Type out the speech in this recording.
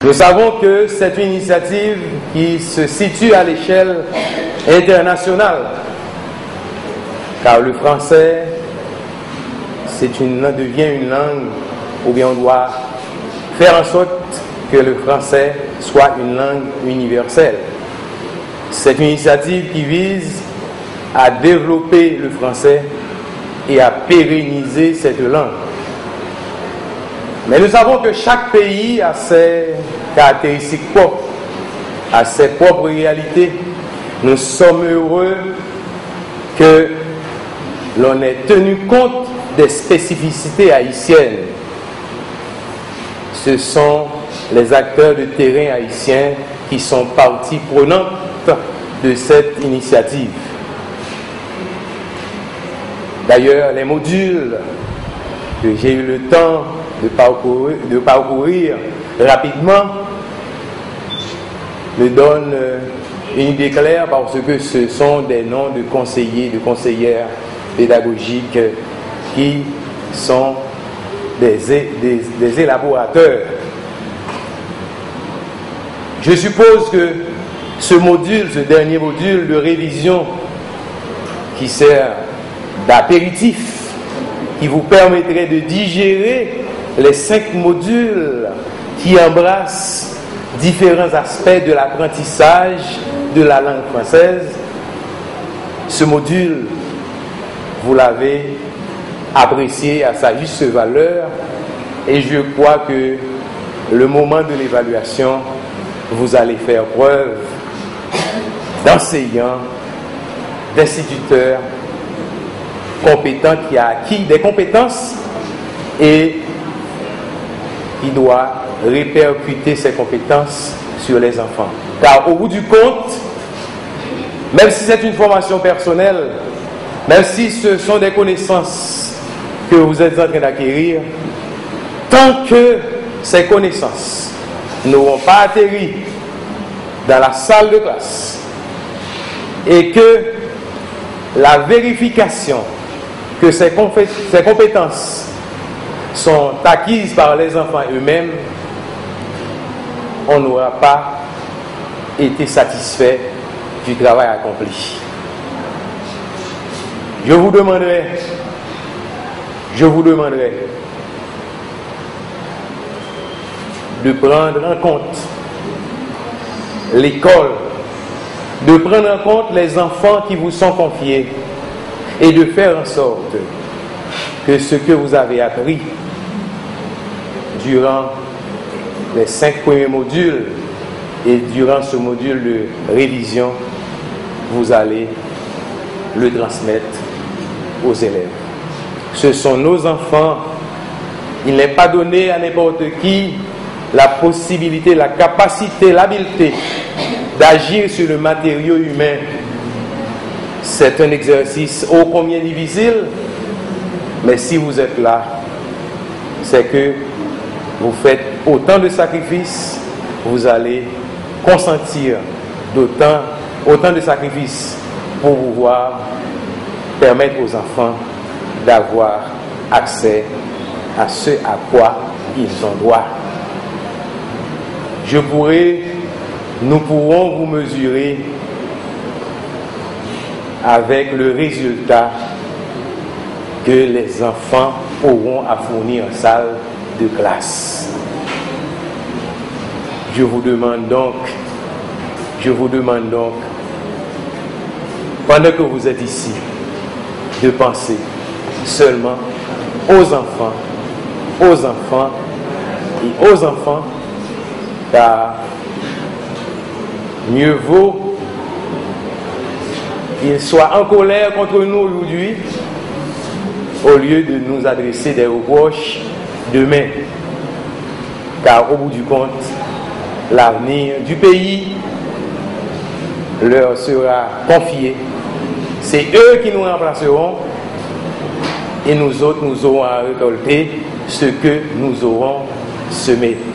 Nous savons que c'est une initiative qui se situe à l'échelle internationale, car le français devient une langue, ou bien on doit faire en sorte que le français soit une langue universelle. C'est une initiative qui vise à développer le français et à pérenniser cette langue. Mais nous savons que chaque pays a ses caractéristiques propres, a ses propres réalités. Nous sommes heureux que l'on ait tenu compte des spécificités haïtiennes. Ce sont les acteurs de terrain haïtiens qui sont partie prenante de cette initiative. D'ailleurs, les modules que j'ai eu le temps de parcourir rapidement me donnent une idée claire parce que ce sont des noms de conseillers, de conseillères pédagogiques qui sont des élaborateurs. Je suppose que ce dernier module de révision qui sert d'apéritif, qui vous permettrait de digérer les 5 modules qui embrassent différents aspects de l'apprentissage de la langue française. Ce module, vous l'avez apprécié à sa juste valeur et je crois que le moment de l'évaluation, vous allez faire preuve d'enseignants, d'instituteurs compétents qui a acquis des compétences et qui doit répercuter ces compétences sur les enfants. Car au bout du compte, même si c'est une formation personnelle, même si ce sont des connaissances que vous êtes en train d'acquérir, tant que ces connaissances n'auront pas atterri dans la salle de classe et que la vérification que ces compétences sont acquises par les enfants eux-mêmes, on n'aura pas été satisfait du travail accompli. Je vous demanderai de prendre en compte l'école, de prendre en compte les enfants qui vous sont confiés et de faire en sorte que ce que vous avez appris durant les 5 premiers modules et durant ce module de révision, vous allez le transmettre aux élèves. Ce sont nos enfants. Il n'est pas donné à n'importe qui la possibilité, la capacité, l'habileté d'agir sur le matériau humain. C'est un exercice ô combien difficile, mais si vous êtes là, c'est que vous faites autant de sacrifices, vous allez consentir autant de sacrifices pour pouvoir permettre aux enfants d'avoir accès à ce à quoi ils ont droit. Nous pourrons vous mesurer avec le résultat que les enfants auront à fournir en salle de classe. Je vous demande donc, pendant que vous êtes ici, de penser seulement aux enfants, car mieux vaut qu'ils soient en colère contre nous aujourd'hui au lieu de nous adresser des reproches demain. Car au bout du compte, l'avenir du pays leur sera confié. C'est eux qui nous remplaceront et nous autres, nous aurons à récolter ce que nous aurons semé.